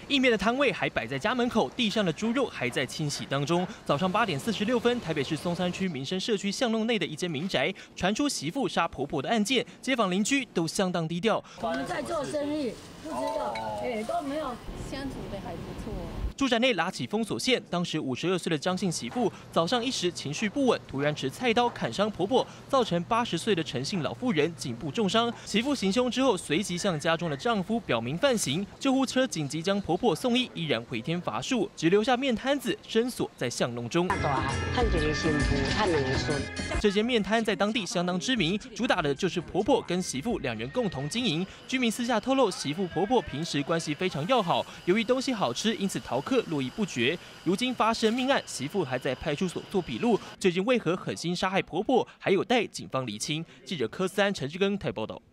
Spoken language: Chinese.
意面的摊位还摆在家门口，地上的猪肉还在清洗当中。早上8点46分，台北市松山区民生社区巷弄内的一间民宅传出媳妇杀婆婆的案件，街坊邻居都相当低调。 我们在做生意，不知道，都没有相处的还不错。 住宅内拉起封锁线，当时52岁的张姓媳妇早上一时情绪不稳，突然持菜刀砍伤婆婆，造成80岁的陈姓老妇人颈部重伤。媳妇行凶之后，随即向家中的丈夫表明犯行，救护车紧急将婆婆送医，依然回天乏术，只留下面摊子深锁在巷弄中。这间面摊在当地相当知名，主打的就是婆婆跟媳妇两人共同经营。居民私下透露，媳妇婆婆平时关系非常要好，由于东西好吃，因此逃客络绎不绝。如今发生命案，媳妇还在派出所做笔录，究竟为何狠心杀害婆婆，还有待警方厘清。记者柯思安、陈志庚台报道。